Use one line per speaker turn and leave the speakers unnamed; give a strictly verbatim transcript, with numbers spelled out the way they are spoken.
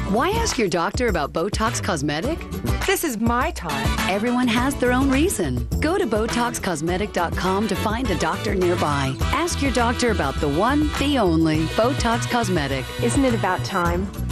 Why ask your doctor about Botox Cosmetic?
This is my time.
Everyone has their own reason. Go to Botox Cosmetic dot com to find a doctor nearby. Ask your doctor about the one, the only Botox Cosmetic.
Isn't it about time?